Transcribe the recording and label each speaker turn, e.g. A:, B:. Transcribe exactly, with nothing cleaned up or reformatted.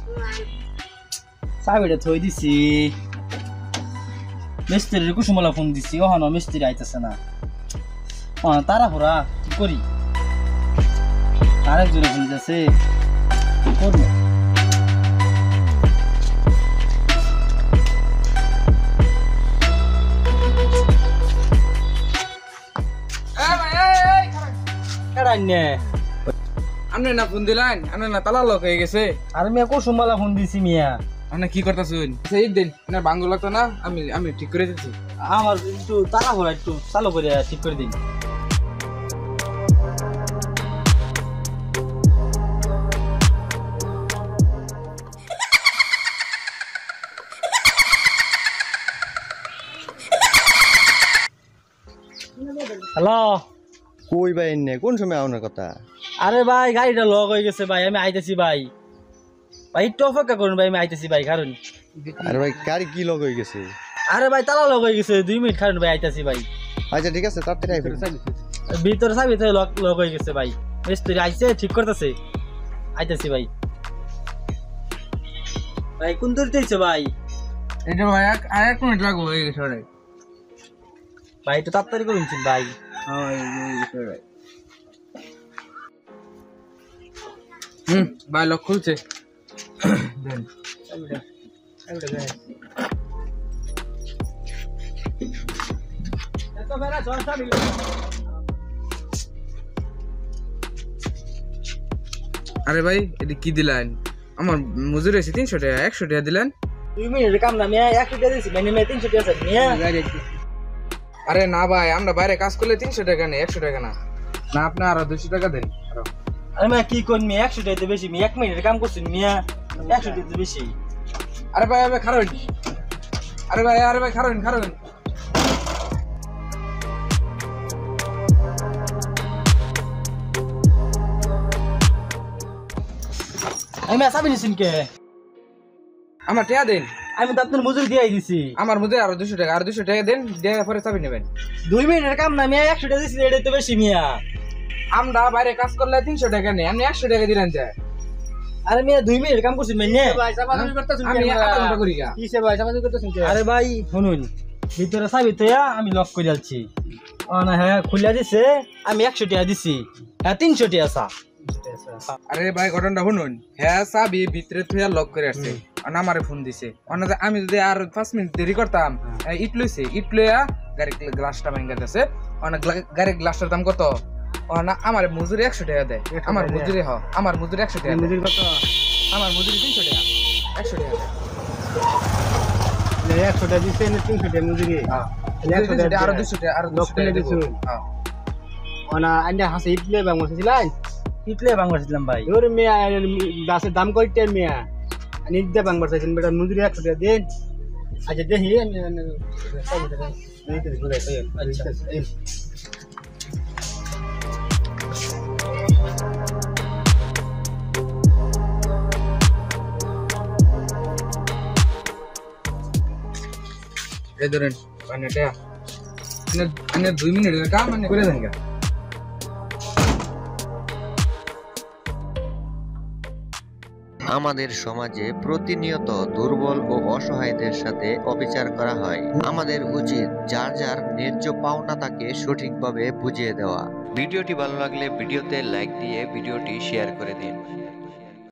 A: চাবিটা থই দিছি মিস্ত্রির কুসুমলা ফোন দিছি ওখানো মিস্ত্রি আইতেছে না তারা হোরা কি করি আরেকজনে ফোন দিতেছে কি করবো
B: আপনি না ফোন দিলেন আপনি না তালা লক হয়ে গেছে
A: আর মিয়া কুসুমলা ফোন দিছি মিয়া
B: আপনি কি করতেছেন সেই দিন আপনার বাঙ্গু লাগতো না আমি আমি ঠিক করে দিচ্ছি
A: আমার একটু তারা হোরা একটু চালু করে ঠিক করে দিন হ্যালো
C: কই ভাই এনে কোন সময় আউনের কথা?
A: আরে ভাই গাড়িটা লক হয়ে গেছে ভাই আমি আইতেছি ভাই ভাই একটু অপেক্ষা করুন ভাই আমি আইতেছি ভাই কারণ
C: আরে ভাই গাড়ি কি লগ হয়ে গেছে?
A: আরে ভাই তালা লক হয়ে গেছে দুই মিনিট কারণ ভাই আইতেছি ভাই
C: আচ্ছা ঠিক আছে তাড়াতাড়ি আইবেন।
A: ভিতরে চাবি তো লক লক হয়ে গেছে ভাই মিস্ত্রি আইছে ঠিক করতেছে আইতেছি ভাই ভাই কোন দূর দিয়েছে ভাই
B: এটা ভাই আর এক মিনিট লাগবে হয়ে গেছে ভাই
A: ভাই একটু তাড়াতাড়ি করুন ভাই
B: হুম ভাই লক খুলছে আরে ভাই এটা কি দিলেন আমার মজুরি আছে তিনশো টাকা একশো টাকা দিলেন
A: দুই মিনিটের কাম না মিয়া একশো টাকা দিয়েছি মানে মেয়ে তিনশো টাকা আছে মিয়া
B: আরে না ভাই আমরা বাইরে কাজ করলে তিনশো টাকা নেই একশো টাকা না না আপনি আরো দুশো টাকা দেন আরো
A: আরে মিয়া কি করুন মিয়া একশো টাকা বেশি মিয়া এক মিনিটের কাম করছেন মিয়া একশো টাকা বেশি
B: আরে ভাই ভাই খারুন আরে ভাই আরে ভাই খারুন খারুন
A: আমি চাবি নিছেন কে
B: আমার টাকা দেন
A: আমি তো আপনার মজুরি দিয়ে দিছি
B: আমার মধ্যে আরো দুশো টাকা আর দুশো টাকা দেন দেওয়ার পরে চাবি নেবেন
A: দুই মিনিটের কাম না মিয়া একশো টাকা দিছি এটা তো বেশি মিয়া
B: আমরা বাইরে কাজ করলে তিনশো টাকা নেই আপনি একশো টাকা দিলেন যে
A: আরে মিয়া দুই মিনিট কাম করছেন মানে
B: আমি আধা ঘন্টা করি গা
A: আরে ভাই শুনুন ভিতরে চাবি তোয়া আমি লক করে যাচ্ছি ও না হ্যাঁ খুলে দিছে আমি একশো টাকা দিছি হ্যাঁ তিনশো টাকা চা
B: আরে ভাই ঘটনাটা শুনুন হ্যাঁ চাবি ভিতরে থুয়া লক করে আসছে আমারে ফোন দিছে অন্যতে আমি যদি আর পাঁচ মিনিট দেরি করতাম ইট লইছে ইট লইয়া গাড়ি গ্লাসটা ভেঙে গেছে অনেক গাড়ির গ্লাসটার দাম কত না আমার মজুরি একশো টাকা দেয় আমার মজুরি হ আমার মজুরি একশো টাকা মজুরি কত আমার মজুরি তিনশো টাকা একশো টাকা
C: একশো টাকা দিচ্ছে তিনশো টাকা মজুরি
B: আরো দুশো টাকা আরো দুশো টাকা দিছো
C: ওনা আন্ডা হাসে ইটলে বাংলাদেশিলাই
A: ইটলে বাংলাদেশিলাম ভাই
C: ওর মিয়া গাছের দাম কইতে মিয়া নিদ্দা বাংবার চাইছেন বেটা মজুরি একশো টাকা দেন আচ্ছা দেখি
B: এই ধরেন মানে টাকা মানে দুই মিনিটের কাম মানে করে দেন গা
D: আমাদের সমাজে প্রতিনিয়ত দুর্বল ও অসহায়দের সাথে অবিচার করা হয়। আমাদের উচিত যার যার ন্যায্য পাওনা তাকে সঠিকভাবে বুঝিয়ে দেওয়া। ভিডিওটি ভালো লাগলে ভিডিওতে লাইক দিয়ে ভিডিওটি শেয়ার করে দিন।